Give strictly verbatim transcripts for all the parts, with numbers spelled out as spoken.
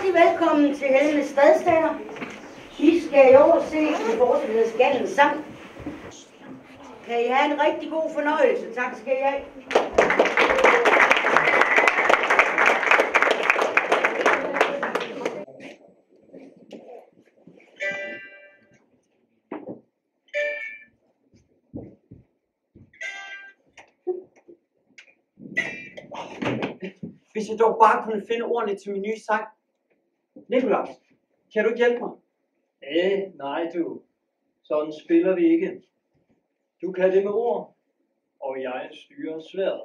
Hjertelig velkommen til Helene Stadstader. I skal i år se en forestilling Skaldens Sang. Kan I have en rigtig god fornøjelse. Tak skal I have. Hvis jeg dog bare kunne finde ordene til min nye sang. Nikolaj, kan du ikke hjælpe mig? Æh, nej du. Sådan spiller vi ikke. Du kan det med ord, og jeg styrer sværdet.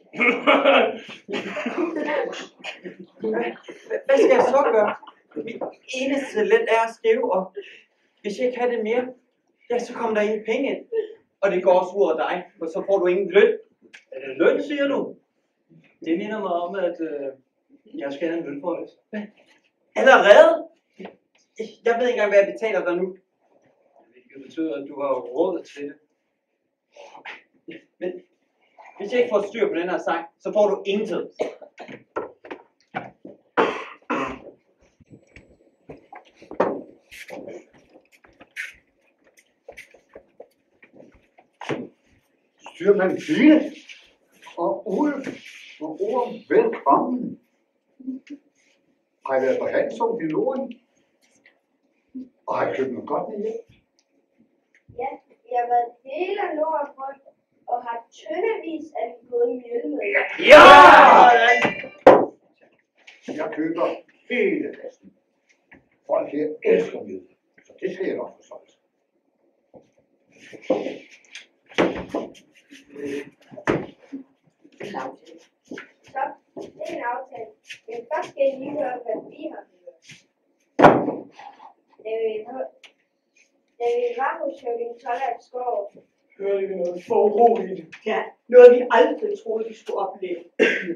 Hvad skal jeg så gøre? Mit eneste talent er at skrive, og hvis jeg ikke kan det mere, ja, så kommer der ingen penge ind. Og det går også ud af dig, for så får du ingen løn. Er det løn, siger du? Det minder mig om, at øh, jeg skal have en lønforhøjelse. Allerede? Jeg ved ikke engang, hvad jeg betaler dig nu. Hvilket betyder, at du har råd til det. Men hvis jeg ikke får styr på den her sang, så får du intet. Styrmand Fine og Ulf og Orm, velkommen. Har I været på Hansov i Norden? Og har I købt noget godt med hjem? Ja, jeg har været hele Norden rundt og har tøndevis af de gode mjølmøder. Ja! Jeg køber hele lasten. Folk her elsker mjød, så det skal jeg nok få solgt. Så, det er en aftale. Men først skal I lige høre, hvad vi har hørt. Da vi, da vi var hos Høvding Tollert Skov, hørte vi noget foruroligt. Ja, noget vi aldrig troede, vi skulle opleve.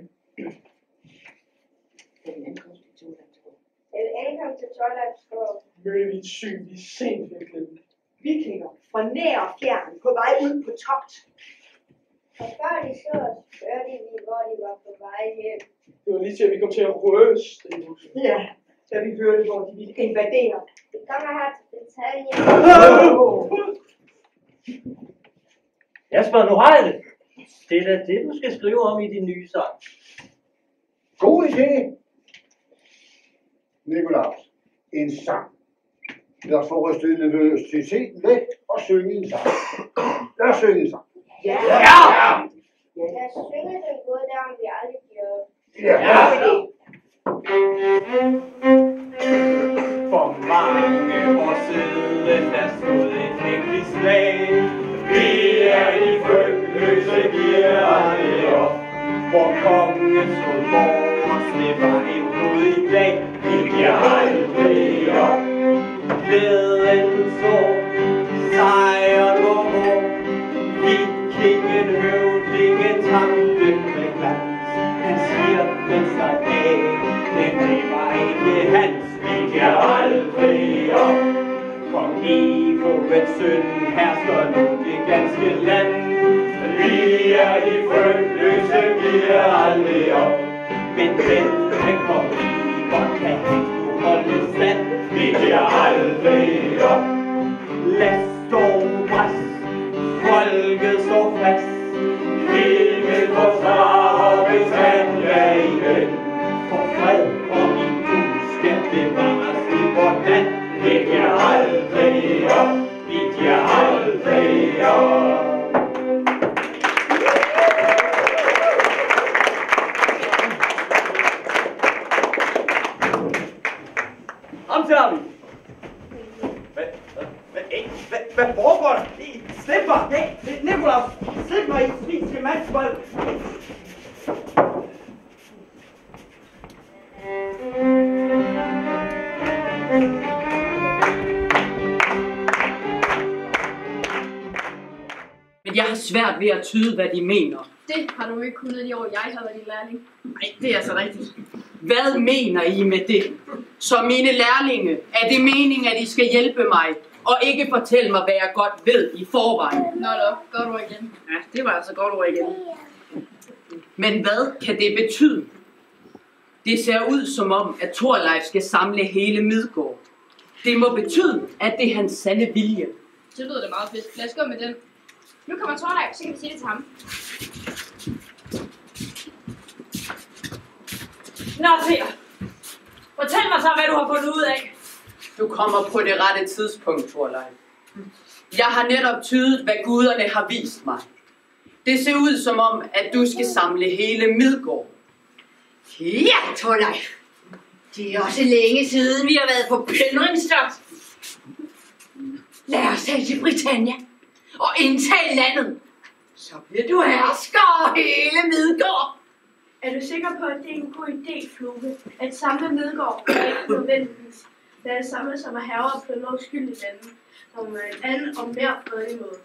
da vi ankom til Tollert Skov, Mødte vi et syn, vi sent ville glemme. Vikinger fra nær og fjern på vej ud på togt. og før de så os, hørte vi, hvor de var på vej hjem. Det var lige til, at vi kom til at ryste i huset. Ja, da vi hørte, hvor de ville invadere. Vi kommer her til detaljen. Jasper, nu har jeg det. Det er da det, du skal skrive om i din nye sang. God idé! Nikolaus, en sang. Lad os få rystet nervøsiteten væk og synge en sang. Lad os synge en sang. Ja. Ja! Lad os synge den gode der, om vi aldrig gjorde. Ja! Ja! For mange år siden, der stod et ægte slag. Vi er de frygtløse giver, hvor kongen stod vores, det var en god dag. Vi giver aldrig op. Glæden så, sejren går hård. Vikingen, høvdingen, tanken med glans. Han siger med sig af, men det var ikke hans. Vi giver aldrig op. Kong Ivorets søn hersker nu det ganske land. Vi er de frygtløse, vi er aldrig op. Men den han kom Ivor, kan han nu holde stand. Vi giver aldrig op. Lad stå pres, folket står fast. Vi vil forsvare, hvis han er igen. For fred og i du skal bevares i vort land. Vi giver aldrig op, vi giver aldrig op. Om til ham. Hvad, hvad, hvad, hvad foregår der? Slip mig! Hey, Nikolaus! Slip mig i svin til mandsvold! Men jeg har svært ved at tyde, hvad de mener. Det har du ikke kunnet i år, jeg har været din lærling. Nej, det er så rigtigt. Hvad mener I med det? Så mine lærlinge, er det meningen, at I skal hjælpe mig, og ikke fortælle mig, hvad jeg godt ved i forvejen? Nå da, godt ord igen. Ja, det var altså godt ord igen. Men hvad kan det betyde? Det ser ud som om, at Thorleif skal samle hele Midgård. Det må betyde, at det er hans sande vilje. Det lyder da meget fedt. Lad os gå med den. Nu kommer Thorleif, så kan vi sige det til ham. Nå, Peter. Fortæl mig så, hvad du har fundet ud af. Du kommer på det rette tidspunkt, Thorleif. Jeg har netop tydet, hvad guderne har vist mig. Det ser ud som om, at du skal samle hele Midgård. Ja, Thorleif. Det er også længe siden, vi har været på plyndringstogt. Lad os tage til Britannia og indtage landet. Så bliver du hersker over hele Midgård. Er du sikker på, at det er en god idé, Floke? At samle Midgård er ikke nødvendigvis. Det er det samme som at herre og plyndre uskyldige lande, som er en anden og mere fredelig måde.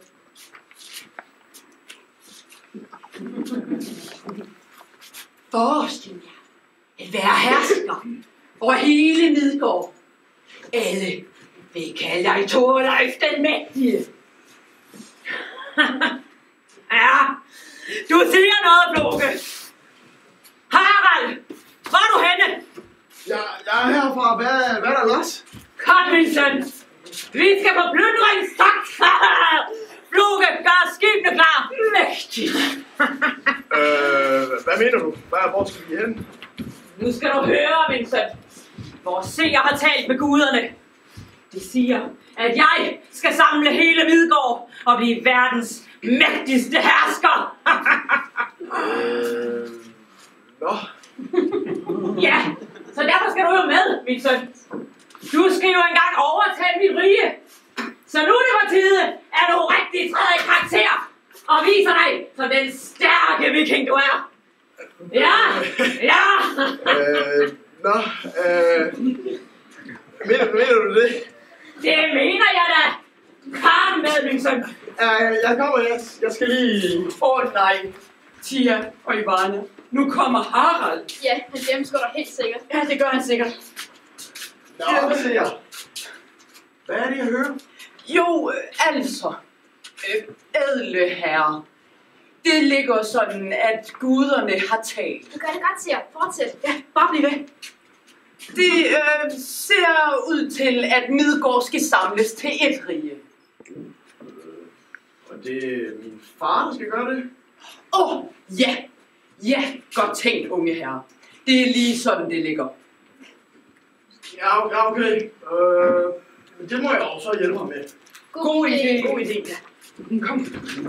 Forestil jer at være hersker over hele Midgård. Alle vil kalde dig Thorleif den mægtige. Ja, du siger noget, Floke. Harald, hvor er du henne? Jeg, jeg er herfra. Hvad, hvad er der ellers? Kom, min søn. Vi skal på plyndringstogt. Floke, gør skibene klar. Mægtigt. øh, hvad mener du? Hvad, hvor skal vi hen? Nu skal du høre, min søn. Vores seer har talt med guderne. De siger, at jeg skal samle hele Midgård og blive verdens mægtigste hersker. øh, nå. Ja, så derfor skal du jo med, min søn. Du skal jo engang overtage mit rige. Så nu er det på tide, at du rigtig træder i karakter og viser dig som den stærke viking, du er. Ja, ja. øh, nå, øh, mener, mener du det? Det mener jeg da. Kom med, min søn. Øh, jeg kommer, jeg, jeg skal lige... Åh oh, nej, Tia og Ivana. Nu kommer Harald. Ja, han gennemskudder helt sikkert. Ja, det gør han sikkert. Nå, hvad siger jeg? Hvad er det, jeg hører? Jo, øh, altså, øh, ædle herre. Det ligger sådan, at guderne har talt. Du gør det godt, siger. Fortsæt. Ja, bare bliv ved. Det øh, ser ud til, at Midgård skal samles til et rige. Og det er min far, der skal gøre det? Åh, oh, ja. Ja, godt tænkt, unge herre. Det er lige sådan, det ligger. Ja, ja, okay. Øh, men det må jeg også hjælpe ham med. God, God idé. idé. God idé, ja. Kom.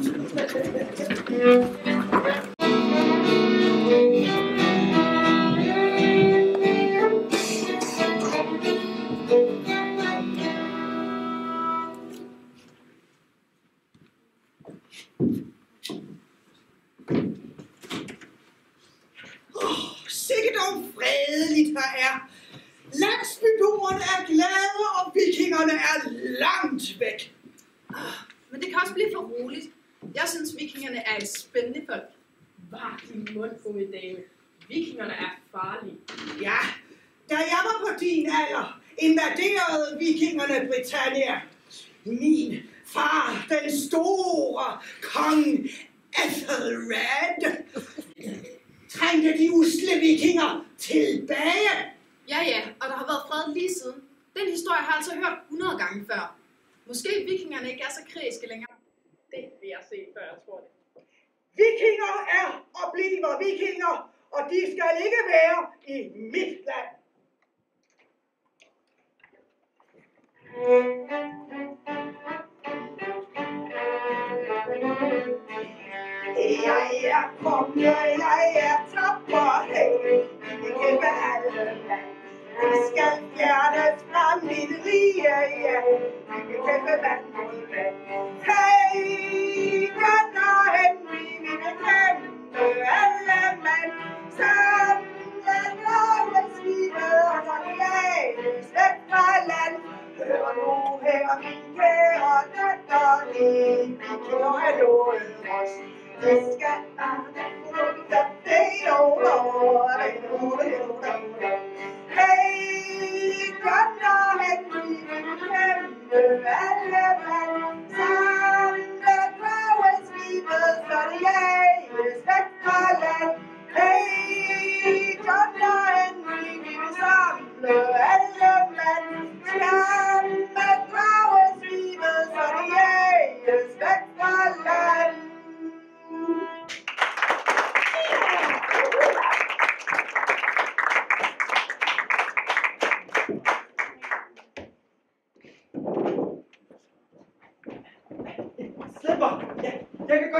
Sikke dog fredeligt her er. Landsbyboerne er glade, og vikingerne er langt væk. Men det kan også blive for roligt. Jeg synes, vikingerne er et spændende folk. Var din mund, unge dame. Vikingerne er farlige. Ja, da jeg var på din alder, invaderede vikingerne Britannia. Min far, den store kong Ethelred, trængte de usle vikinger tilbage. Ja, ja, og der har været fred lige siden. Den historie har jeg altså hørt hundrede gange før. Måske vikingerne ikke er så krigske længere. Det vil jeg se, før jeg tror det. Vikinger er og bliver vikinger, og de skal ikke være i mit land. Jeg er konge, jeg er tapper, hey, ikke med alle land. De skal fjernes fra mit rige, ja, ikke kæmpe vand mod vand. Hey, John og Henry, vi vil kæmpe alle mand. Samle drageskibe og tornados væk fra land. Hør nu her, min kære datter, de vikinger er lovet os. Det skal aldrig flytte det over, det over, det over. Hey, John og Henry, vi vil kæmpe alle mand. Samle drageskibe, så det jages væk fra land. Hey, John og Henry,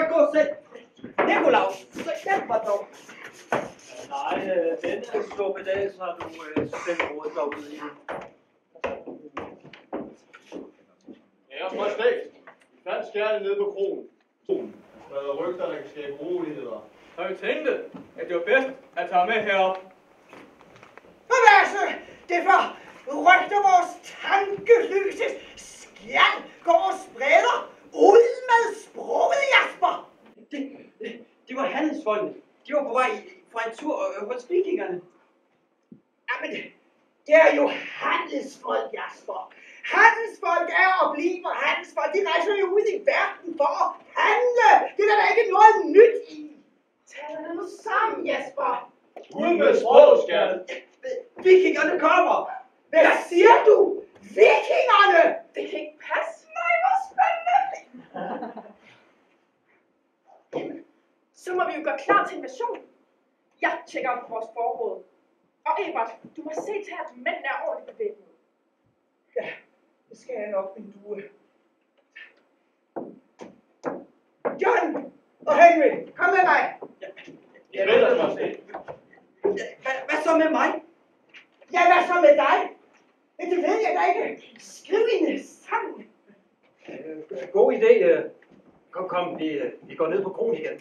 så gå selv. Nikolaus, så hjælp mig dog. Nej, øh, denne suppedags har du øh, selv rodet dig ud i. Æres majestæt, vi fandt skærne nede på kronen. Der er rygter, der kan skabe uroligheder. Så vi tænkte, at det var bedst at tage med herop. Hvad så? Det var rygter vores tankeløse skjald går og spreder ud med sproget, Jasper. Det, det, det var handelsfolkene. De var på vej fra en tur øh, hos vikingerne. Jamen, det er jo handelsfolk, Jasper. Handelsfolk er og bliver handelsfolk. De rejser jo ud i verden for at handle. Det er der ikke noget nyt i. Tag dig nu sammen, Jesper. Ud med sproget, skærne. Vikingerne kommer. Hvad siger du? Vikingerne! Det kan ikke passe. Nej, hvor spændende. Jamen, så må vi jo gøre klar til invasion. Jeg tjekker op på vores forråd. Og Ebert, du må se til, at mændene er ordentligt bevæbnet. Ja, det skal jeg nok, min due. John og Henry, kom med mig. Ja, Ja, vel, majestæt. hvad, hvad så med mig? Ja, hvad så med dig? Men det ved jeg da ikke. Skriv en sang. Øh, god idé. Øh. Kom, kom, vi, øh, vi går ned på kronen igen.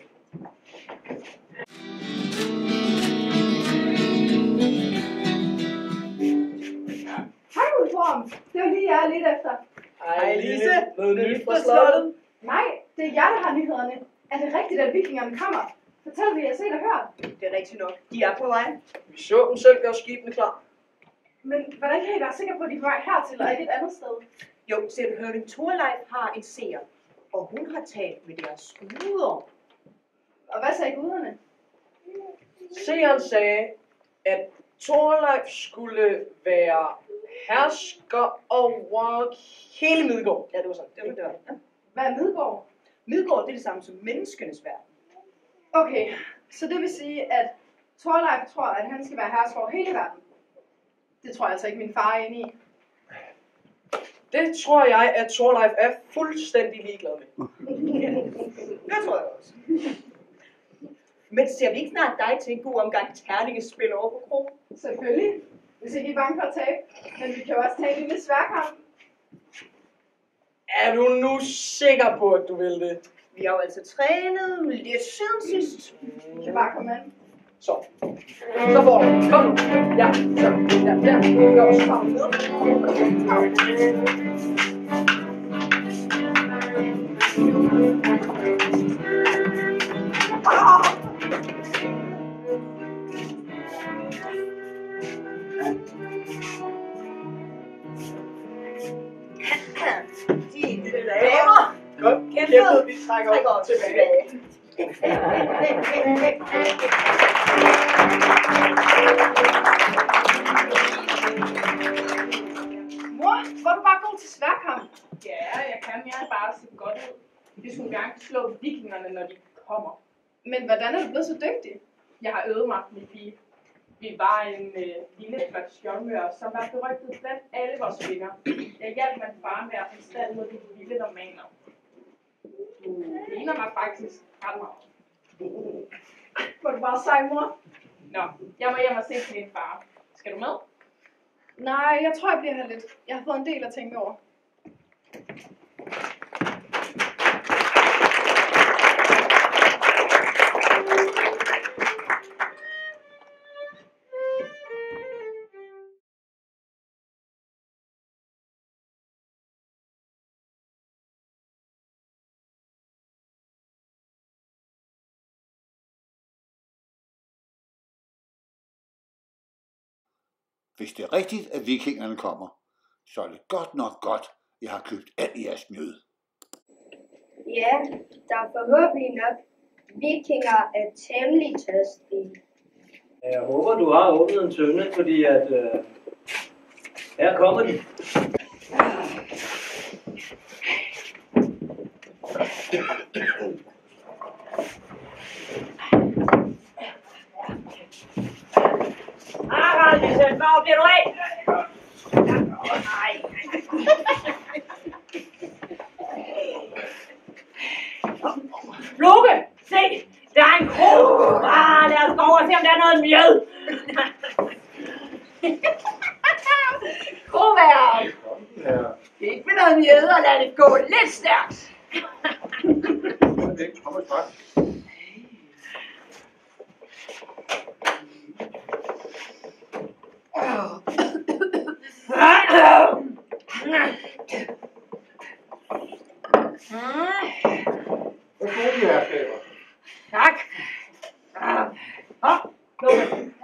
Hej, Ulform. Det var lige jeg er lidt efter. Hej Lise, noget nyt fra slottet. Nej, det er jer, der har nyhederne. Er det rigtigt, at vikingerne kommer? Fortæl, hvad jeg har set og hørt. Det er rigtigt nok. De er på vej. Vi så dem selv gøre skibene klar. Men hvordan kan I være sikre på, at de er på vej hertil og ikke et andet sted? Jo, ser du, Høvding Torleif har en seer, og hun har talt med deres guder. Og hvad sagde guderne? Seeren sagde, at Torleif skulle være hersker over hele Midgård. Ja, det var sådan. Det var det. Ja. Hvad er Midgård? Midgård, det er det samme som menneskenes verden. Okay, så det vil sige, at Torleif tror, at han skal være hersker over hele verden. Det tror jeg altså ikke, min far er inde i. Det tror jeg, at Torleif er fuldstændig ligeglad med. Det tror jeg også. Men ser vi ikke snart dig til en god omgang terningespil over på krogen? Selvfølgelig. Hvis ikke I er bange for at tabe. Men vi kan jo også tage en lille sværkamp. Er du nu sikker på, at du vil det? Vi har jo altså trænet lidt siden sidst. Vi kan bare komme an. Så. Så får du. Kom nu. Ja, så. Ja, ja. Vi gør også sammen. De damer. Godt. Kæmpet, vi trækker op tilbage. Mor, var du bare god til sværkamp? Ja, jeg kan mere bare se godt ud. Vi skulle gerne slå vikingerne, når de kommer. Men hvordan er du blevet så dygtig? Jeg har øvet mig, min pige. Vi var en øh, lille flot skjoldmør, som var berygtet blandt alle vores kvinder. Jeg hjalp min far med at få stand mod de vilde normaner. Du ligner mig faktisk ret meget. Var du bare sej, mor? Nå, jeg må hjem og se til din far. Skal du med? Nej, jeg tror, jeg bliver her lidt. Jeg har fået en del at tænke over. Hvis det er rigtigt, at vikingerne kommer, så er det godt nok godt, jeg har købt alt i jeres mjød. Ja, der er forhåbentlig nok. Vikinger er temmelig tørstige. Jeg håber, du har åbnet en tønde, fordi at øh, her kommer de. Harald, Lise, hvor bliver du af? Nej. Flo! en mjød. Grovær. Ikke med noget mjød og lad det gå lidt stærkt. Kom og straks. Hvad får de herskaber? Tak. Hop, lukke.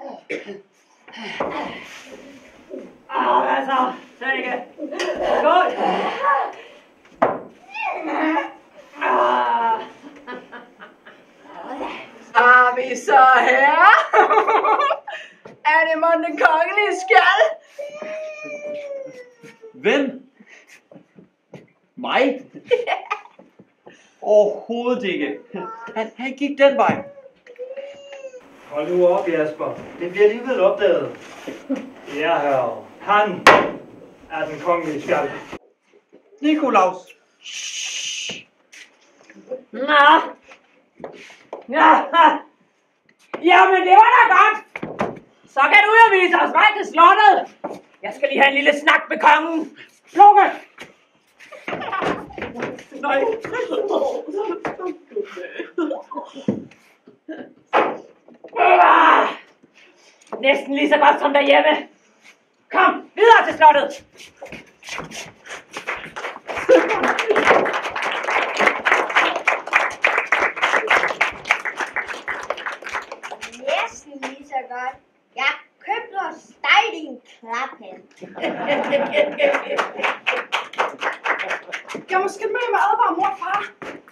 Åh, hvad så? Sønneke. Skål. Er vi så her? Er det mon den kongelige skjald? Hvem? Mig? Overhovedet ikke. Han, han gik den vej. Hold nu op, Jasper. Det bliver alligevel opdaget. Ja, herre. Han er den kongelige skjald. Nikolaus. Nå. Ja. Jamen, det var da godt. Så kan du jo vise os vej til slottet. Jeg skal lige have en lille snak med kongen. Lukke. Nej. Ah, næsten lige så godt som derhjemme. Kom, videre til slottet. Næsten lige så godt. Jeg købte hos dig din klaphat. Jeg må skynde med mig advare mor og far.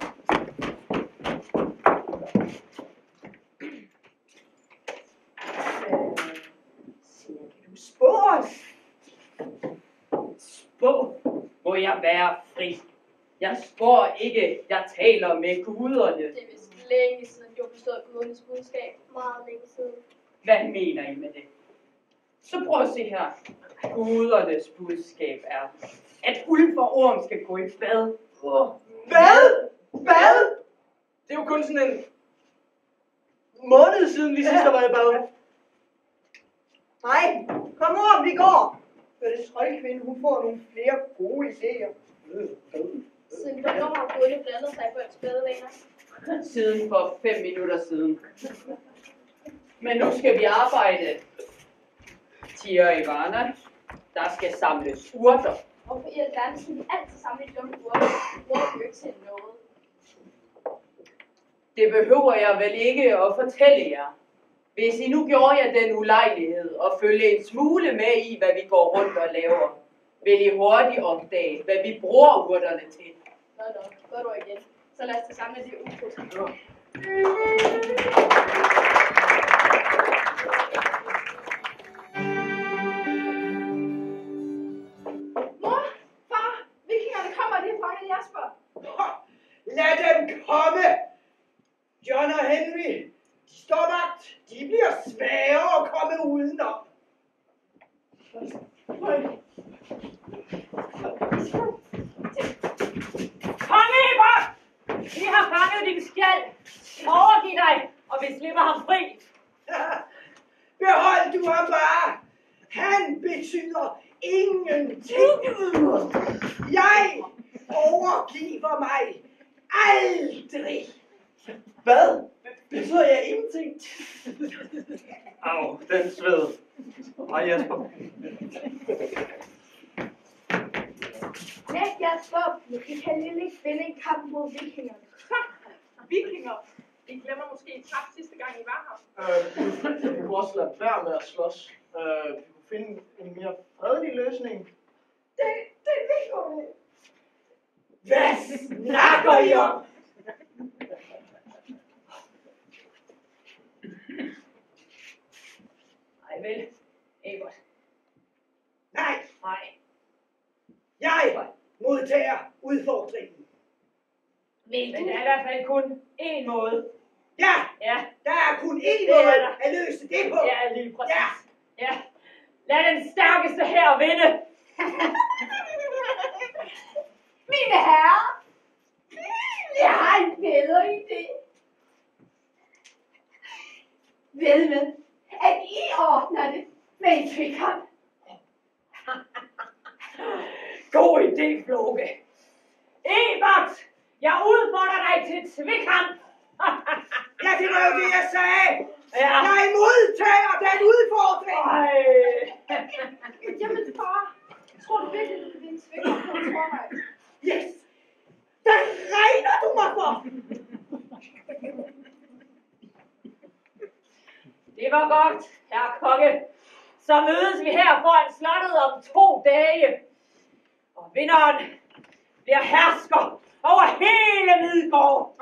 Spå os. Spå må jeg være fri. Jeg spår ikke, jeg taler med guderne. Det er vist længe siden, du har forstået gudernes budskab. Meget længe siden. Hvad mener I med det? Så prøv at se her. Gudernes budskab er, at Ulf og Orm skal gå i bad. Hvad? Hvad? Det er jo kun sådan en måned siden, vi sidst har været i bad. Nej, kom over, vi går. For det troldkvinde, hun får nogle flere gode idéer. Siden hvornår har guderne blandet sig på et badevaner? Siden for fem minutter siden. Men nu skal vi arbejde. Tia og Ivana, der skal samles urter. Hvorfor i alverden skal vi altid samle de dumme urter? Vi bruger jo ikke til noget. Det behøver jeg vel ikke at fortælle jer. Hvis I nu gjorde jer den ulejlighed og følge en smule med i, hvad vi går rundt og laver, vil I hurtigt opdage, hvad vi bruger urterne til. Nå, nå, går du igen. Så lad os tage samle de ukrudt. Mor, far, vikingerne kommer, de har fanget Jasper. Lad dem komme! John og Henry, de står vagt. De bliver svære at komme udenom. Kongeber! Vi har fanget din skjald. Overgiv dig, og vi slipper ham fri. Behold du ham bare. Han betyder ingenting. Jeg overgiver mig aldrig. Hvad? Betyder jeg ingenting? Au, den sved. Hej Jasper. Næt Jasper, vi kan lige ikke finde en kamp mod vikingerne. Vikinger. I glemmer måske I tabte sidste gang, I var her. Øh, vi kunne også lade være med at slås. Øh, vi kunne finde en mere fredelig løsning. Det, det er vikingerne. Hvad snakker I om? Ej vel, ikke godt. Nej, Nej. jeg modtager udfordringen. Men der er i hvert fald kun én måde. Ja, Ja, der er kun én Det er måde der. at løse det på. ja, lige præcis. Ja. Ja. Lad den stærkeste her vinde. Mine herrer, jeg har en bedre idé. Ved med, I ordner det med en tvikkamp. God idé, Floke. Ebert, jeg udfordrer dig til tvekamp. Ja, det var jo det, jeg sagde. Ja. Jeg modtager den udfordring. Ej. Jamen far, tror du virkelig, du kan vinde tvikkamp på en torvej? Yes. Der regner du mig for. Det var godt, herre konge. Så mødes vi her foran slottet om to dage. Og vinderen bliver hersker over hele Midgård.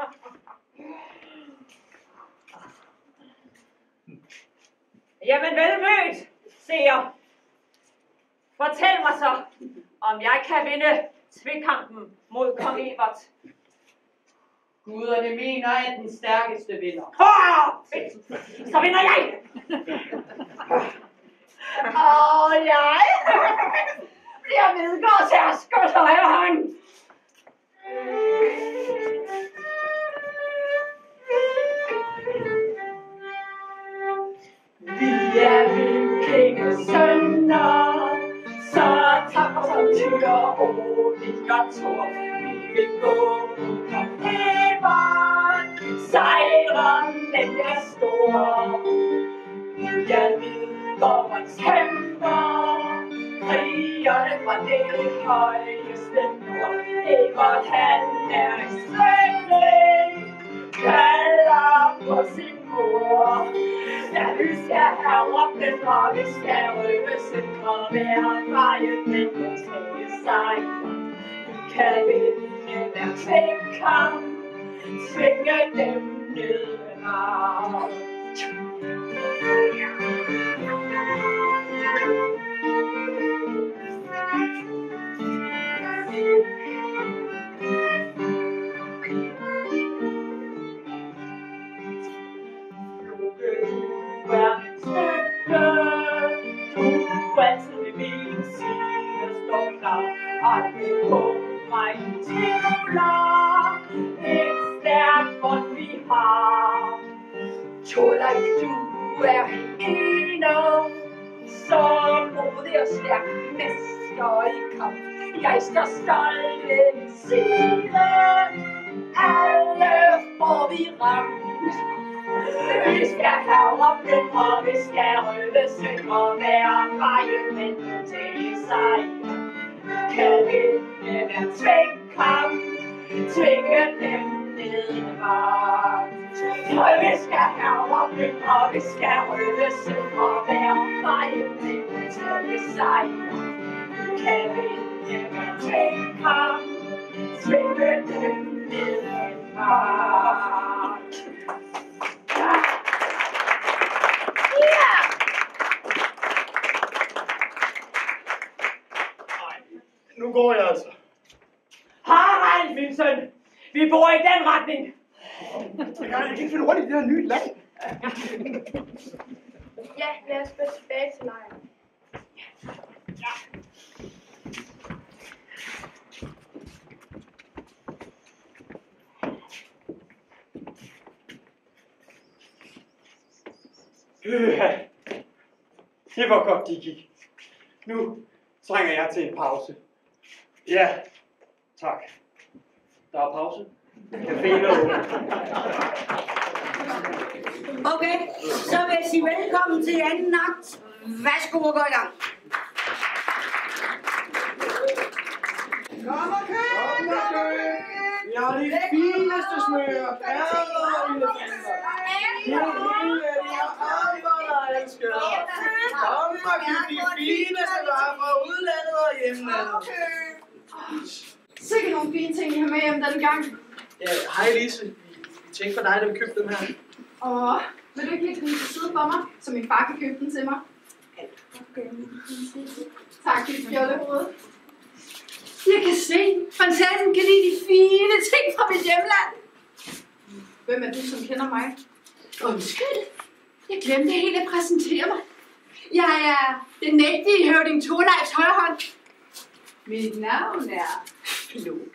Jamen velmødt, seer. Fortæl mig så, om jeg kan vinde tvekampen mod kong Ebert. Guderne mener, at den stærkeste vinder. Hå! Så vinder jeg! Og jeg bliver Midgårds herskers højre hånd. Vi er vikingesønner, så tapper som tyre, Odin og Thor. Vi vil gå og Ebert, sejren den er stor. Vi er Midgårdens kæmper, krigerne fra det højeste nord. Ebert han er en strækning, kalder på sin mor. Ja, vi skal have råbten, og vi skal røve sikre hver vejen, men vi skal sejre. Vi kan vinde hver tvekamp, tvinge dem nedenar. Aldrig på mig tvivler, et stærkt bånd vi har. Torleif, du er enom, så modig og stærk mester i kamp. Jeg står stolt ved din side, alle får vi ramt. Vi skal have råbten, og vi skal røve sønder hver vejen, men til sejr. Kan vinde hver tvekamp, tvinge dem nedenar. Og vi skal have råbten, og vi skal røve sønder hver vejen, men til sejr. Kan vinde hver tvekamp, tvinge dem nedenar. Nu går jeg altså. Harald, min søn. Vi bor i den retning. Jeg kan ikke finde rundt i det her nye land. Ja, lad os gå tilbage til lejren. Øh, det var godt, de gik. Nu trænger jeg til en pause. Ja, tak. Der er pause. Caféen er åben. Okay, så vil jeg sige velkommen til anden akt. Værsgo og gå i gang. Kom og køb! Kom og køb! Vi har de fineste smøger. Perler og elefanter. Det er hele, vi har arbejder og elsker. Kom og køb de fineste varer fra udlandet og hjemlandet. Sikke nogle fine ting, I har med hjem den gang. Ja, hej Lise. Vi tænkte på dig, da vi købte dem her. Og vil du ikke lige komme til side for mig, så min far kan købe den til mig? Tak, dit fjollehoved. Jeg kan se, prinsessen kan lide de fine ting fra mit hjemland. Hvem er du, som kender mig? Undskyld, jeg glemte helt at præsentere mig. Jeg er den nægtige høvding Torleifs højrehånd. Mit navn er Floke.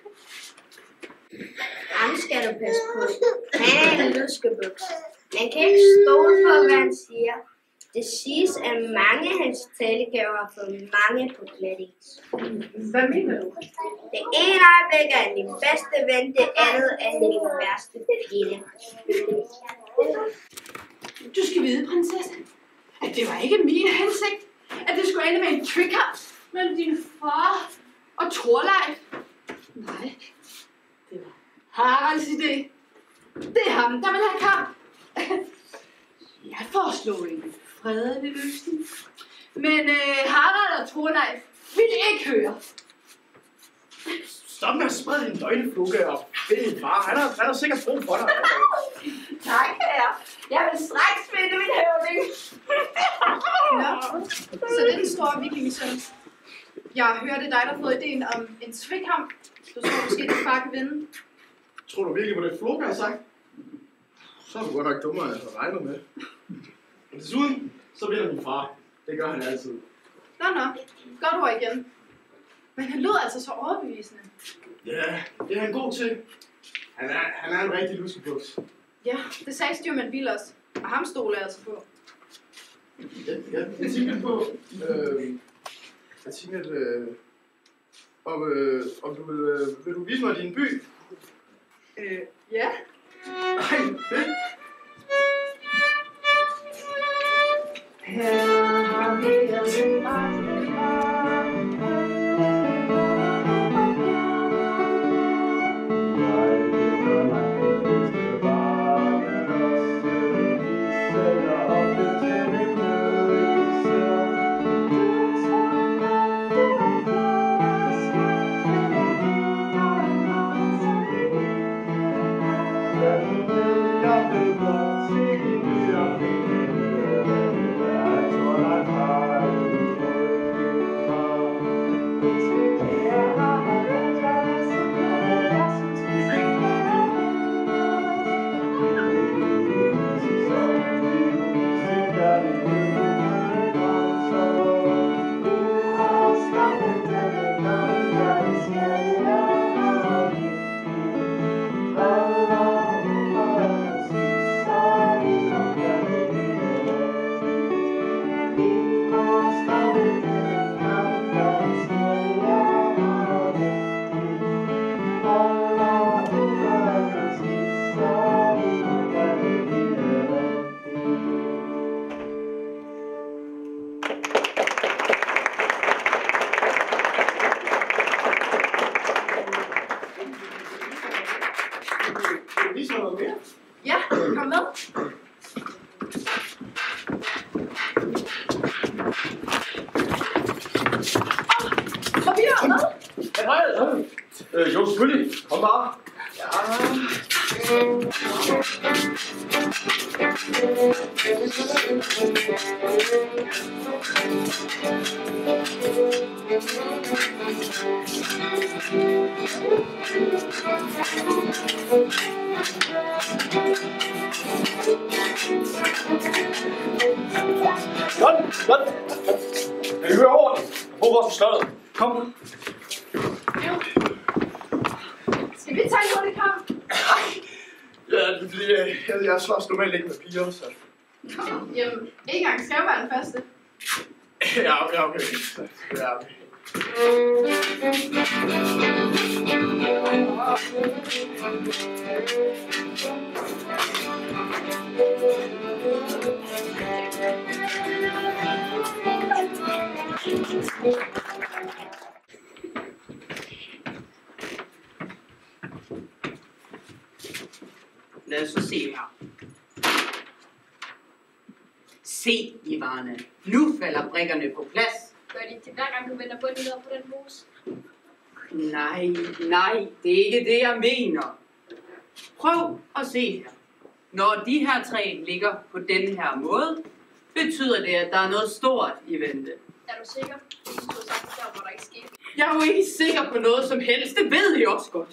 Ham skal du passe på. Han er en luskebuks. Man kan ikke stole på, hvad han siger. Det siges, at mange af hans talegaver har fået mange på glatis. Hvad mener du? Det ene øjeblik er han din bedste ven, det andet er han din værste fjende. Du skal vide, prinsesse, at det var ikke min hensigt, at det skulle ende med en tvekamp mellem din far og Thorleif. Nej, det var Haralds idé. Det er ham, der vil have kamp. Jeg foreslår en fredelig løsning. Men øh, Harald og Thorleif vil ikke høre. Stop med at sprede din løgneflukke og finde din far. Han har, han har sikkert brug for dig. Tak, herre. Jeg vil straks finde min høvding. Nå, så det er den store vikingesøn. Jeg hørte dig, der har fået ideen om en tvekamp. Du tror måske, din far kan vinde. Tror du virkelig på det, Floke har sagt? Så er du godt nok dummere, end jeg havde regnet med. Men desuden, så vinder min far. Det gør han altid. Nå, nå. Godt ord igen. Men han lød altså så overbevisende. Ja, det er han god til. Han er, han er en rigtig luskebuks. Ja, det sagde styrmand Bill også. Og ham stod jeg altså på. Ja, ja, jeg tænker på, øh, jeg tænker, at, øh, om, øh, om du vil, øh, vil du vise mig din by? Øh, ja. Nej, fedt. Her har vi en mange Ja, kom med. Må vi være med? Ja, nej, øh, jo, selvfølgelig. Kom bare. Ja. Godt, godt. Kan I høre ordentligt? Jeg prøver også slottet. Kom. Skal vi tage en hurtig kamp? Ja, det er fordi, jeg, jeg, jeg slås normalt ikke med piger, så... Jamen, en gang skal jo være den første. Ja, okay, okay. Ja, okay. Lad os så se her. Se, Ivane. Nu falder brikkerne på plads. Gør de til hver gang, du vender bunden ned på den mus? Nej, nej, det er ikke det, jeg mener. Prøv at se her. Når de her tre ligger på den her måde, betyder det, at der er noget stort i vente. Er du sikker? Du stod sagt der, hvor der ikke skete. Jeg er jo ikke sikker på noget som helst, det ved I også godt.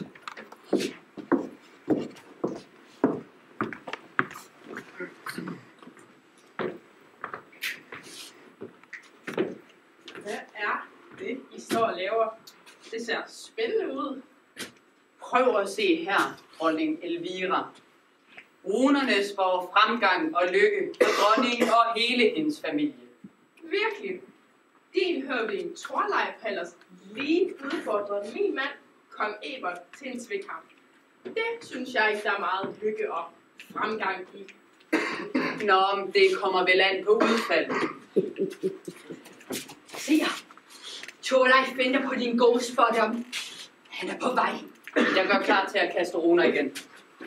Hvad er det, I står og laver? Det ser spændende ud. Prøv at se her, dronning Elvira. Runerne spår fremgang og lykke for dronningen og hele hendes familie. Virkelig. Din høvding Torleif har ellers lige udfordret min mand, kong Ebert, til en tvekamp. Det synes jeg ikke, der er meget lykke og fremgang i. Nå, men det kommer vel an på udfaldet. Se her. Torleif venter på din gode spådom. Han er på vej. Jeg gør klar til at kaste runer igen.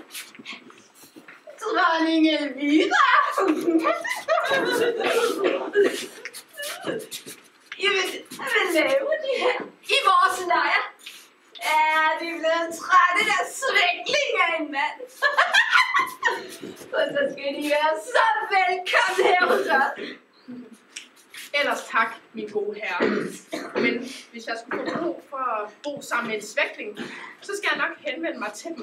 Dronning Elvira! I vil, hvad laver de her i vores lejr? Er de blevet trætte af svækling af en mand? Og så skal de være så velkomne her hos os. Ellers tak, min gode herre. Men hvis jeg skulle få brug for at bo sammen med en svækling, så skal jeg nok henvende mig til dem.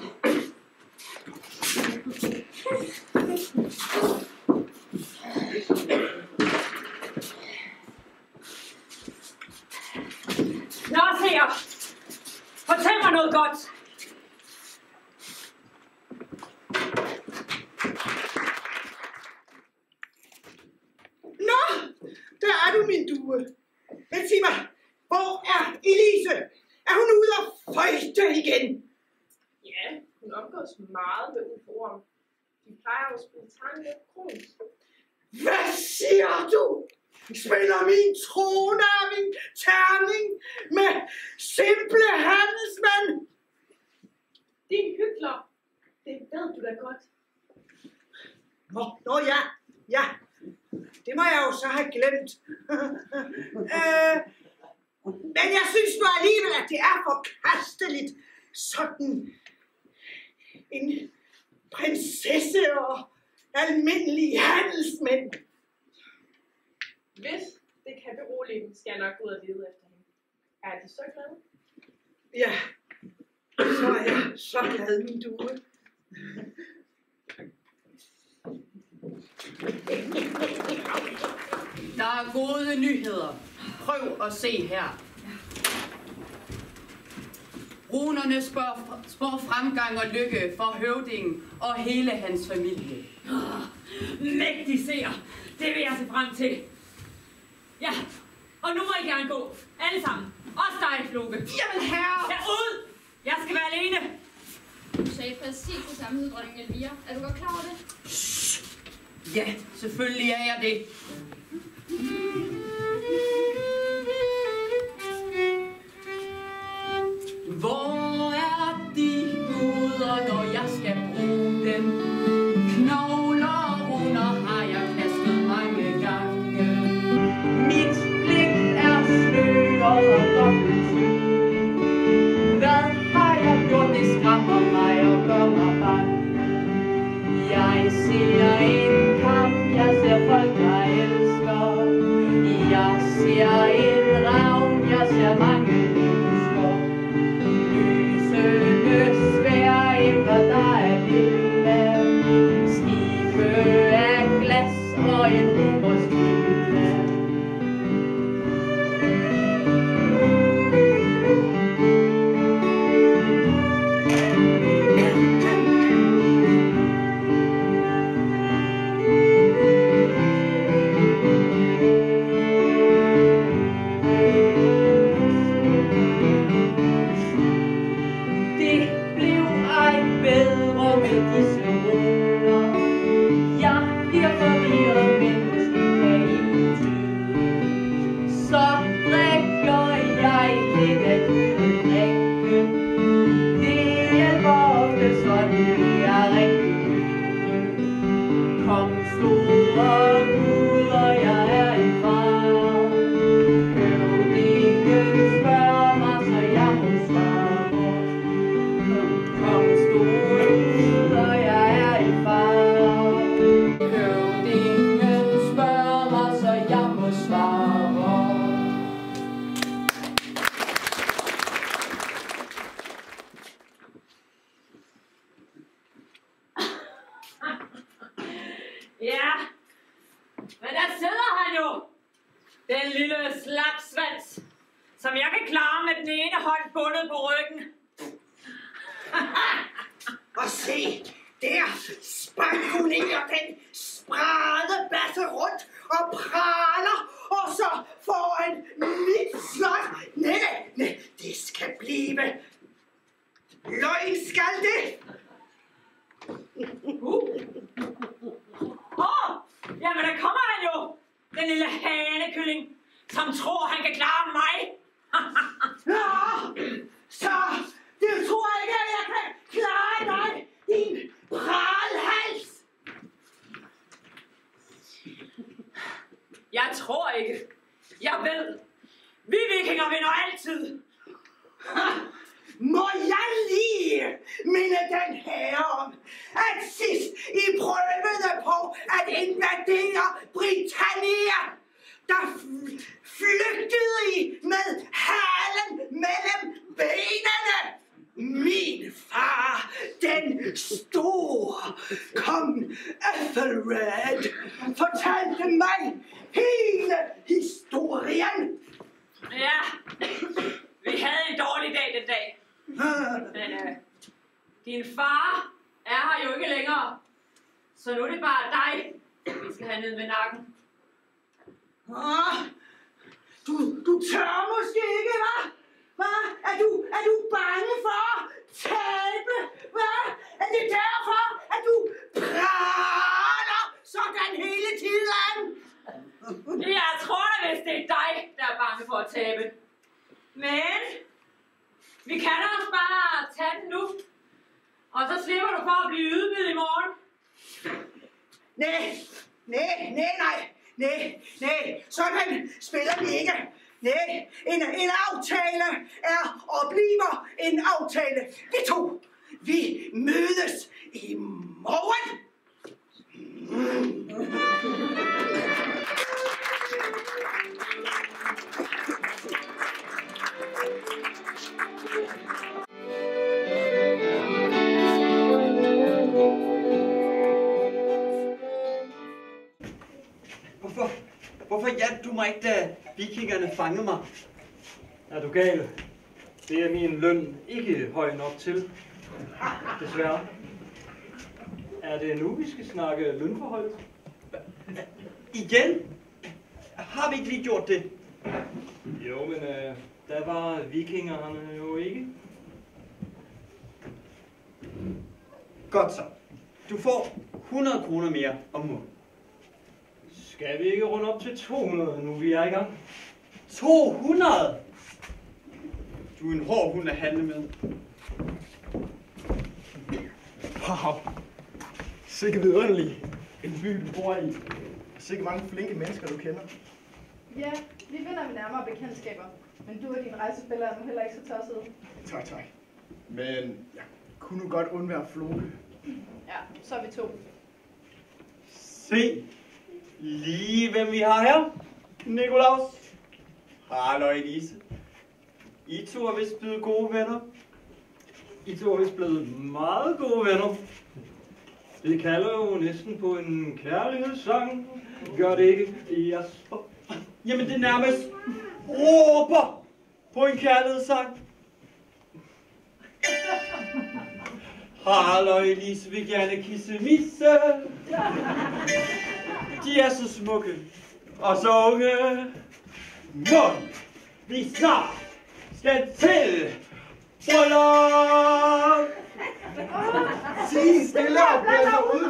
Nå, seer. Fortæl mig noget godt. Nå, der er du, min due. Men sig mig, hvor er Elise? Er hun ude og føjte igen? Ja, hun omgås meget ved uforum. De plejer at spille tegn med kron. Hvad siger du? Spiller min tronarving terning med simple handelsmænd? Din hykler, det ved du da godt. Nå, nå ja, ja. Det må jeg jo så have glemt. øh, men jeg synes nu alligevel, at det er forkasteligt. Sådan en prinsesse og almindelige handelsmænd. Hvis det kan berolige dem, skal jeg nok gå ud og lede efter hende. Er de så glade? Ja, så er jeg så glad, min due. Der er gode nyheder. Prøv at se her. Runerne spår, spår fremgang og lykke for høvdingen og hele hans familie. Oh, mægtig seer. Det vil jeg se frem til. Ja, og nu må I gerne gå. Alle sammen. Også dig, Floke. Jamen herre! Ja, ud! Jeg skal være alene. Du sagde præcis det samme til dronning Elvira. Er du godt klar over det? Ja, selvfølgelig er jeg det. Hvor er de guder, når jeg skal bruge dem? Knogler og runer har jeg kastet mange gange. Mit blik er sløret og dobbeltsyn. Hvad har jeg gjort, det skræmmer mig og gør mig bange. Jeg ser en kamp, jeg ser folk, jeg elsker. Jeg ser en ravn, jeg ser mange mennesker. Lysende svær, emner, der er lille. Skibe af glas og en romersk lille. Ja, men der sidder han jo. Den lille slapsvans, som jeg kan klare med den ene hånd bundet på ryggen. Og se, Der spankulerer den sprade basse rundt og praler, og så foran mit slot. Nej, nej, nej, det skal blive. Løgn skal det. Uh. Åh, jamen der kommer han jo, den lille hanekylling, som tror, han kan klare mig. Ja, så du tror ikke, at jeg kan klare dig, din pralhals? Jeg tror ikke. Jeg ved. Vi vikinger vinder altid. Må jeg lige minde den her om, at sidst I prøvede på at invadere Britannia, der flygtede I med halen mellem benene. Min far, den store kong Ethelred, fortalte mig hele historien. Ja, vi havde en dårlig dag den dag. Men øh, din far er her jo ikke længere, så nu er det bare dig, vi skal have ned med nakken. Ah, du, du tør måske ikke, hva'? Hva? Er du, er du bange for at tabe? Hva? Er det derfor, at du praler sådan hele tiden? Jeg tror da, hvis det er dig, der er bange for at tabe. Men vi kan da også bare tage den nu. Og så slipper du for at blive ydmyget i morgen. Nej, nej, nej, nej. Nej, nej, sådan spiller vi ikke. Nej, en, en aftale er og bliver en aftale. Vi to, vi mødes i morgen. Mm. Hvorfor, hvorfor hjalp du mig ikke, da vikingerne fangede mig? Er du gal? Det er min løn ikke høj nok til. Desværre. Er det nu, vi skal snakke lønforhold? Igen? Har vi ikke lige gjort det? Jo, men øh, der var vikingerne jo ikke. Godt så. Du får hundrede kroner mere om måneden. Skal vi ikke runde op til to hundrede, nu vi er i gang? to hundrede? Du er en hård hund at handle med. Wow. Sikke vidunderlig en by, du bor i. Sikke mange flinke mennesker, du kender. Ja, vi vinder med nærmere bekendtskaber. Men du og din rejsespiller er nu heller ikke så tosset. Tak, tak. Men jeg kunne nu godt undvære Floke. Ja, så er vi to. Se lige, hvem vi har her. Nikolaus. Hallo, Elise. I to er vist blevet gode venner. I to er vist blevet meget gode venner. Det kalder jo næsten på en kærlighedssang. Gør det ikke, Jasper? Jamen, det nærmest råber på en kærlighedssang. Hallo, Elise vil gerne kisse misse. De er så smukke og så unge. Mål, vi snart skal til bryllup. Sig stille og blæser ud.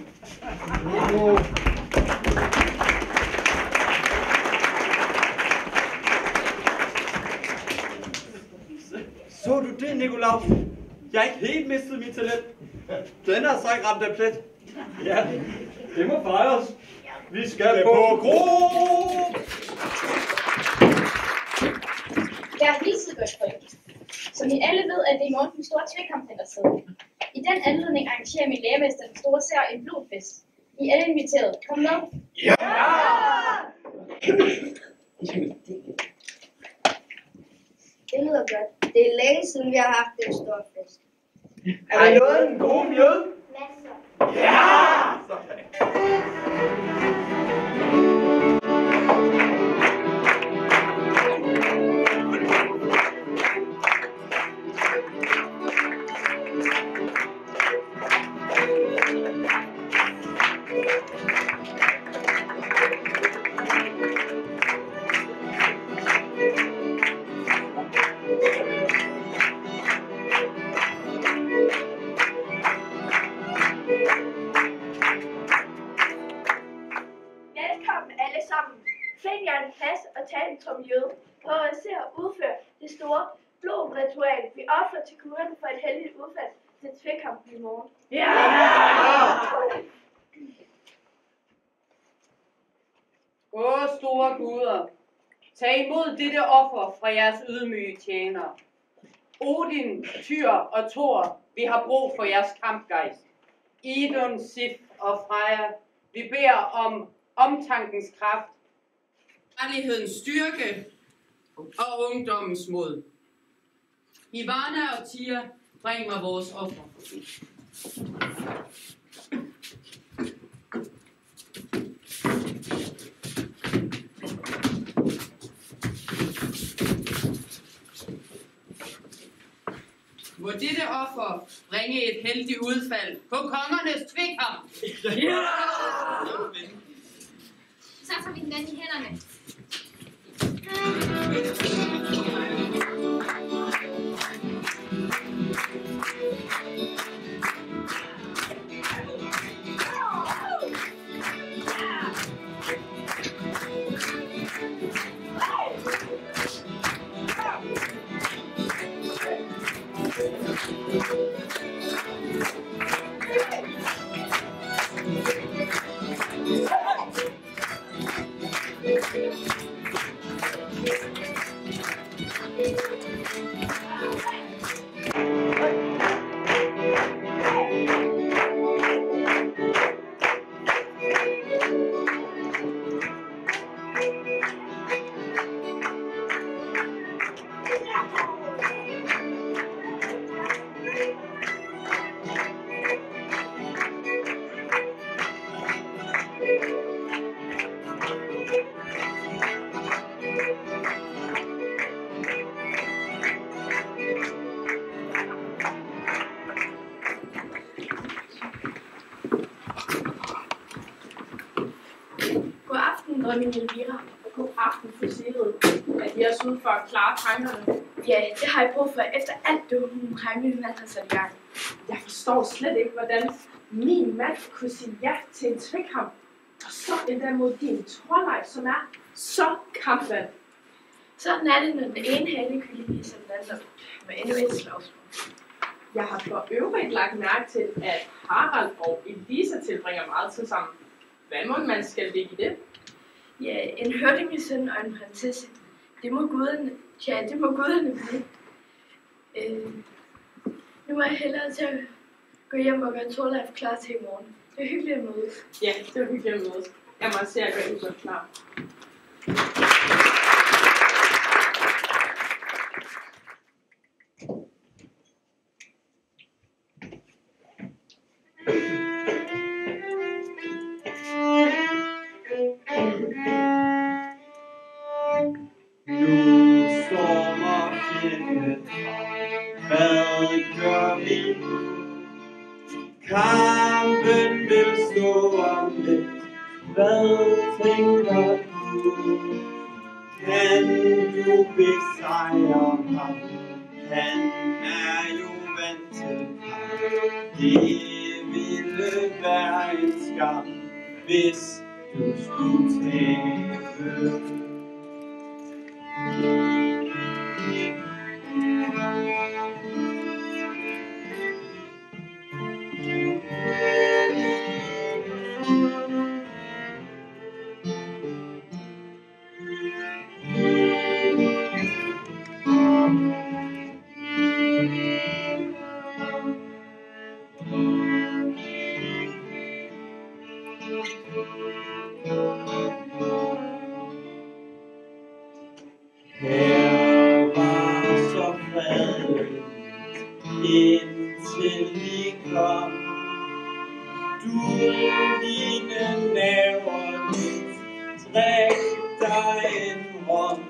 Så du det, Nikolaus? Jeg har ikke helt mistet mit talent. Den er så ikke ramt af plet. Ja, det må fejres. Vi skal på på gro. Kære Lisebergsfolk, som I alle ved, at det i morgen den store tvekamp finder sted. I den anledning arrangerer min lægemester den store sær en blodfest. I er alle inviteret. Kom med. Ja! Det lyder godt. Det er længe siden, vi har haft en stor fest. Er der noget en god mjød? Masser. Ja! sammen. Find jer en plads og tag en tom jøde. Prøv at se og udføre det store blodritual. Vi offrer til kommunen for et heldigt udfald til tvekampen i morgen. Ja! Åh, store guder, tag imod dette offer fra jeres ydmyge tjenere. Odin, Tyr og Thor, vi har brug for jeres kampgejst. Idun, Sif og Freja, vi beder om omtankens kraft, kærlighedens styrke og ungdommens mod. Ivana og Tia, bring mig vores offer. Må dette offer bringe et heldigt udfald på kongernes tvekamp. Ja! Så tager vi hinanden i hænderne. dronning Elvira. God aften, fru Sigrid. Er I også ude for at klare tankerne? Ja, det har jeg brug for, efter alt det, hun har min mand har sat i gang. Jeg forstår slet ikke, hvordan min mand kunne sige ja til en tvekamp, og så endda mod din Torleif, som er så kampvand. Sådan er det, når den ene halekylling viser den anden med endnu et slagsmål. Jeg har for øvrigt lagt mærke til, at Harald og Elisa tilbringer meget tid sammen. Hvad må man skal ligge i det? Ja, en høvdingesøn og en prinsesse. Det må guderne, ja, det må guderne blive. Øh, nu er jeg hellere til at gå hjem og gøre Torleif klar til i morgen. Det er hyggeligt at mødes. Ja, det er hyggeligt at mødes. Jeg må se at gøre det klar. Kampen vil stå om lidt. Hvad tænker du? Kan du besejre ham? Han er jo vant til kamp. Det ville være en skam, hvis du skulle tabe. Indtil vi kom, du dine næver lidt, drik dig en rom.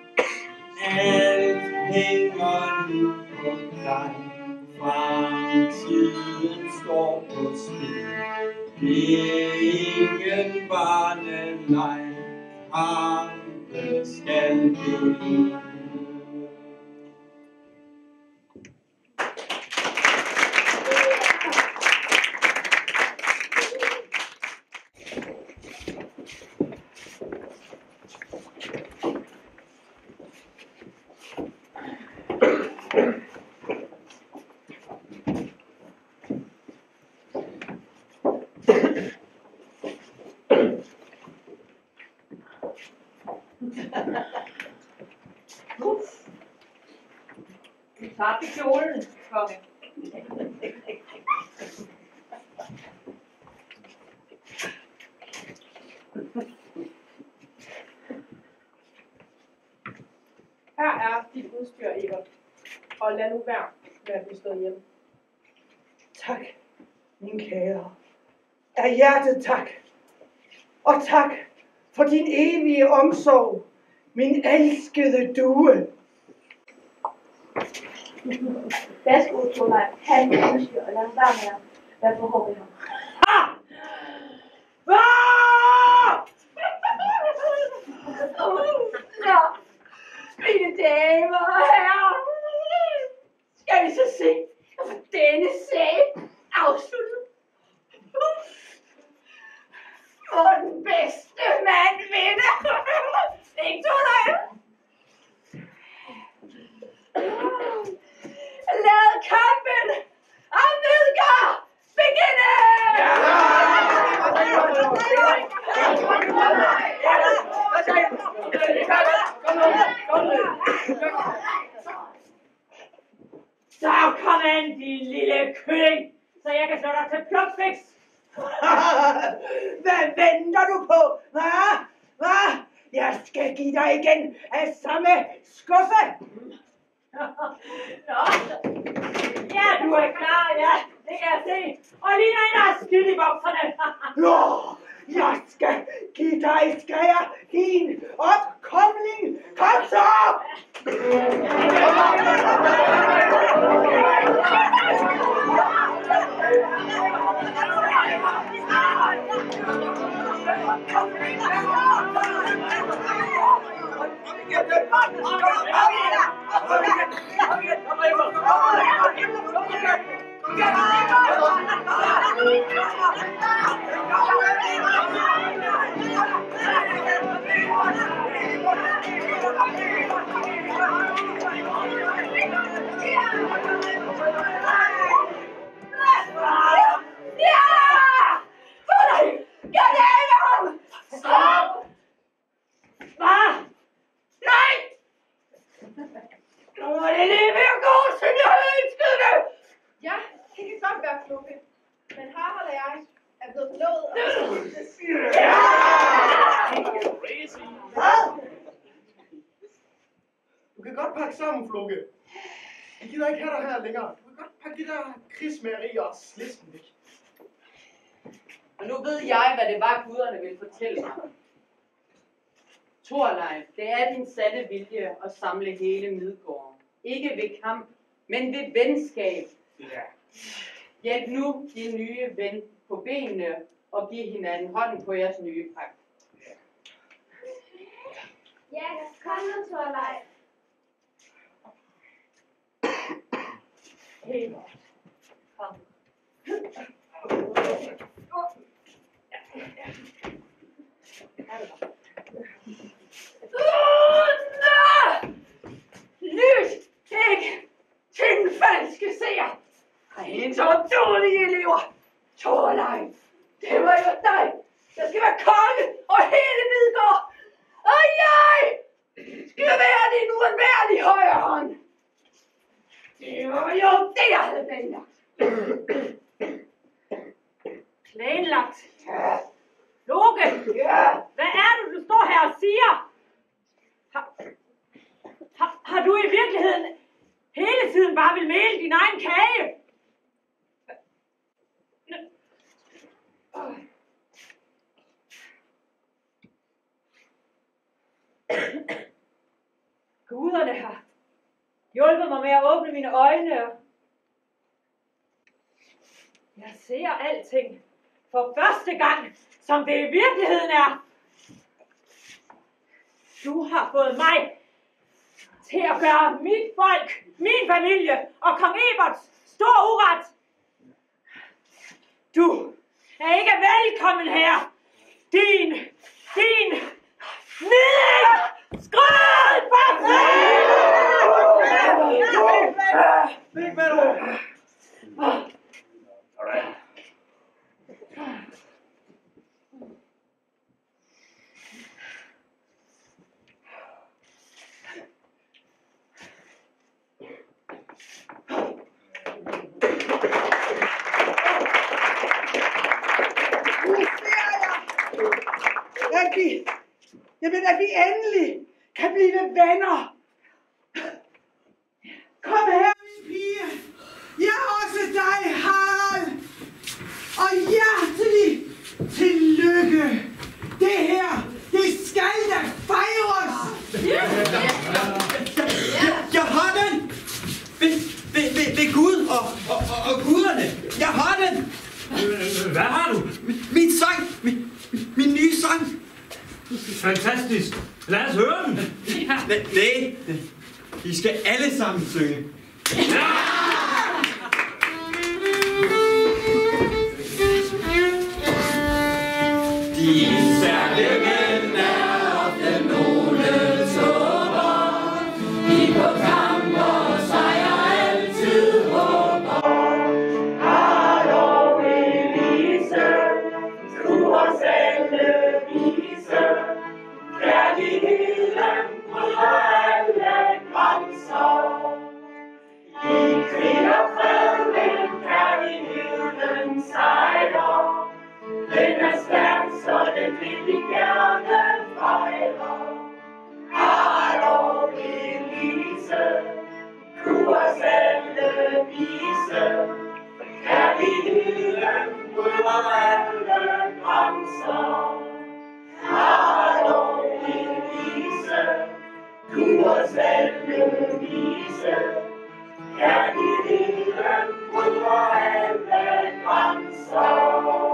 Alt hænger nu på dig, fremtiden står på spil. Det er ingen barneleg, kampen skal vinde. Tak i kjolen, konge. Her er dit udstyr, Evert. Og lad nu være med at blive stået hjemme. Tak, min kære. Af hjertet tak. Og tak for din evige omsorg, min elskede due. Værsgo, Torleif. Han er udstyr, og lad os være med at være for hård ved ham. Nå, mine damer og herrer, skal vi så se at få denne sag afsluttet? For den bedste mand vinder. Ikke Torleif? Lad kampen om Midgård begynde! Så kom an, din lille kylling, så jeg kan slå dig til plukfiks. Hvad venter du på? Hvad? Hvad? Jeg skal give dig igen af samme skuffe. Nå, ja, du er klar, ja, det kan jeg se. Og lige når en har skidt i bukserne. Nå, jeg skal give dig, skal jeg, din opkomling. Kom så! Ja, det kan godt være Flukke. Men Harald og jeg er blevet forlovet og Hvad? Du kan godt pakke sammen, Flukke. Jeg gider ikke have dig her længere. Du kan godt pakke de der krigsmagerier og slisken væk. Og nu ved jeg, hvad det var, guderne ville fortælle mig. Torleif, det er din sande vilje at samle hele Midgård. Ikke ved kamp, men ved venskab. Ja. Hjælp nu din nye ven på benene og giv hinanden hånden på jeres nye pagt. Ja, kom nu, Torleif. Helt godt. Kom. Lys ikke til falske seer. En så dårlige elever. Torleif, det var jo dig, der skal være konge og hele Midgård. Og jeg skal være din uundværlige højre hånd. Det var jo det, jeg havde planlagt. Planlagt? Ja. Loke? Ja. Hvad er det, du står her og siger? Har, har, har du i virkeligheden hele tiden bare vil male din egen kage? Guderne har hjulpet mig med at åbne mine øjne. Jeg ser alting for første gang, som det i virkeligheden er. Du har fået mig til at gøre mit folk, min familie og kong Eberts stor uret. Du er ikke velkommen her. Din, din, niding, skrød, Væk med dig! Alright. at vi, jeg vil, at vi endelig kan blive venner. Kom her, min pige. Jeg er også dig, Harald. Og hjertelig tillykke. Det her, det skal da fejres. Jeg, jeg har den! Ved, ved, ved, ved Gud og, og, og, og guderne. Jeg har den! Hvad har du? Min, min sang! Min, min nye sang! Fantastisk! Lad os høre den! Nej, nej. I skal alle sammen synge. Ja! De stærke mænd er ofte nogle tåber. De på kamp og sejr altid håber. Hallo Elise, du os alle vise. Kærligheden bryder alle grænser. I krig og fred vil kærligheden sejre. Den er stærk, så den vil vi gerne fejre. Hallo Elise, du os alle vise. Kærligheden bryder alle grænser. Hallo Elise, du os alle vise. Kærligheden bryder alle grænser.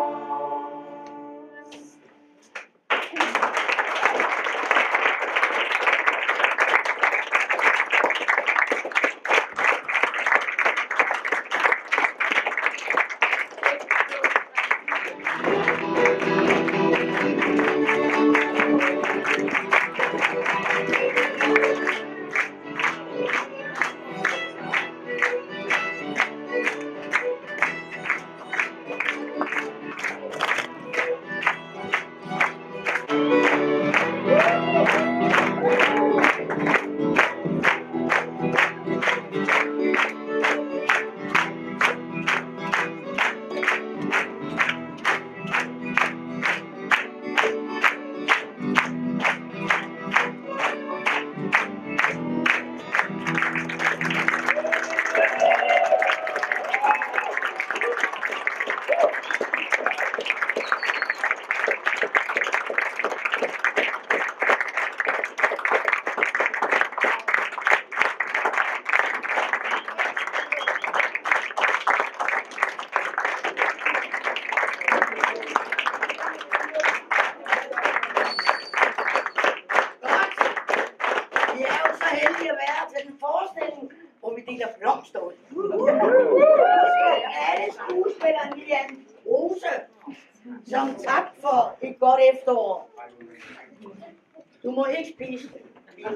Du må ikke spise det.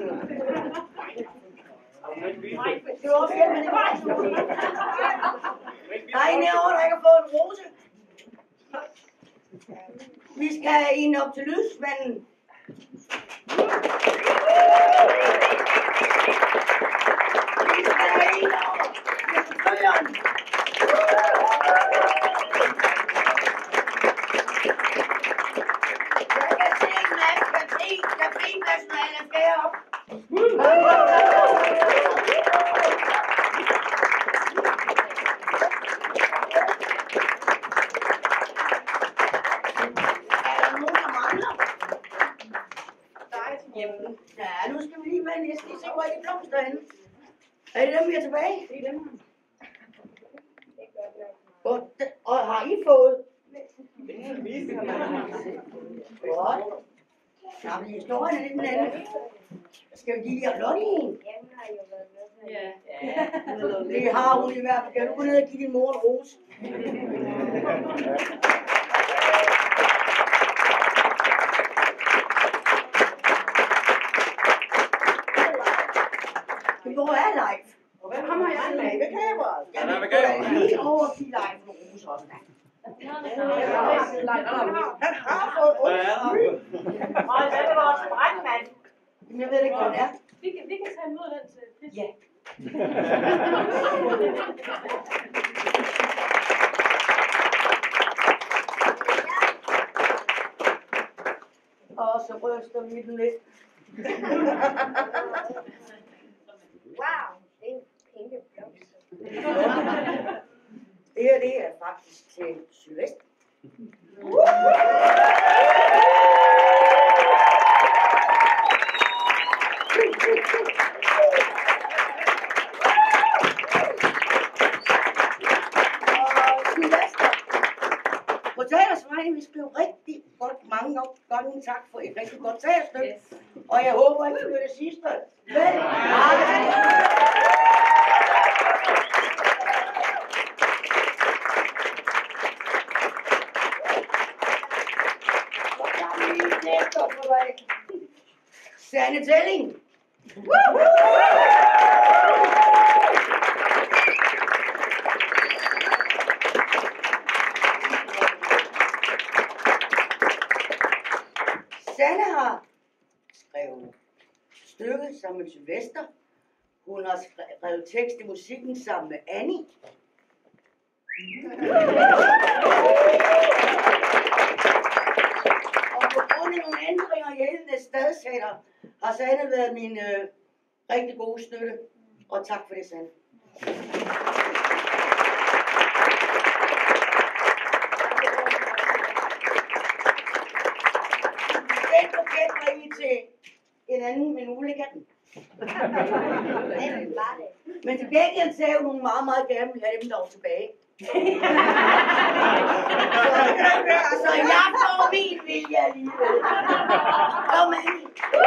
Du har fjern med det vej. Der er en herovre, der ikke har fået en rose. Vi skal have en op til lysmanden. Vi skal have en over til følgeren. Cafépersonalet skal herop. Er der nogen, der mangler? Jamen, ja, nu skal vi lige med næsten se, hvor er de blomster henne. Er det dem, vi er tilbage? Det er dem. Og, og har I fået? Godt. Ja, men historien er lidt den anden. Skal vi give jer Lottie en? Ja. Det har hun i hvert fald. Kan du gå ned og give din mor en rose? Hvor er Leif? Og hvem kommer jeg med? Ved kameraet? Han er ved kameraet. Lige over til Leif en rose også. Han har fået rose. Og hvad er vores brandmand? Jeg ved ikke, hvad det er. Vi kan, vi kan tage imod den til det. Ja. Og så ryster vi den lidt. Wow, det er en pæne blomst. Det her, det er faktisk til Sylvester. På teaters vegne, vi skriver rigtig godt mange nok gange tak for et rigtig godt teaterstykke. Yes. Og jeg håber ikke, det er det sidste. Vel? Sanne Telling. Sanne har skrevet stykket sammen med Sylvester. Hun har skrevet tekst i musikken sammen med Annie. Og på grund af nogle ændringer i Hellenes Stadshætter har Sanne været min øh, rigtig gode støtte. Og tak for det, Sanne. Den buket var I til en anden med julekatten. Men til gengæld sagde hun, hun meget, meget gerne ville have dem dog tilbage. så, så jeg får min vilje alligevel. Kom ind.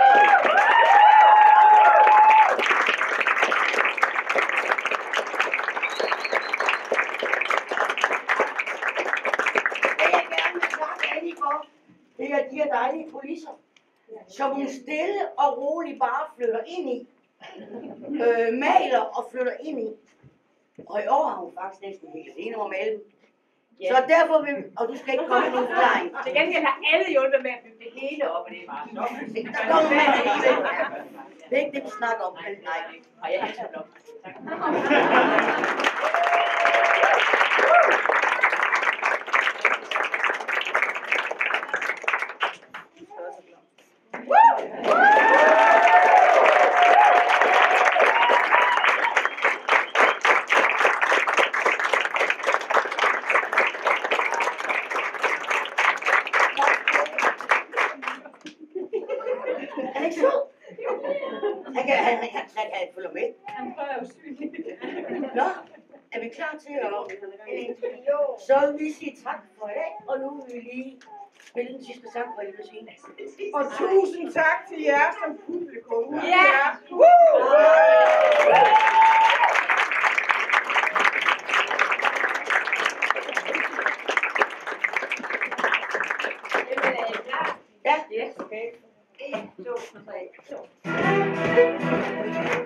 Det jeg gerne vil takke Annie for, det er de her dejlige kulisser, som hun stille og roligt bare flytter ind i. Øh, maler og flytter ind i. Og i år har hun faktisk næsten helt alene om at male dem. Yeah. Så derfor vil, og du skal ikke komme med nogen forklaring. Til gengæld har alle hjulpet med at bygge det hele op, og det er bare så. Der kommer med alligevel. Det er ikke det, vi snakker om. Men nej. Og jeg elsker blomster. Tak. Han er ikke sød. Han kan, han, han, han, han kan følge med. Han prøver jo sygt. Nå, er vi klar til at... Så vil vi sige tak for i dag, og nu vil vi lige spille den sidste sang, hvor I vil sige. Og tusind tak til jer som publikum. Ja! Ja. Yes, okay. en, to, tre, to.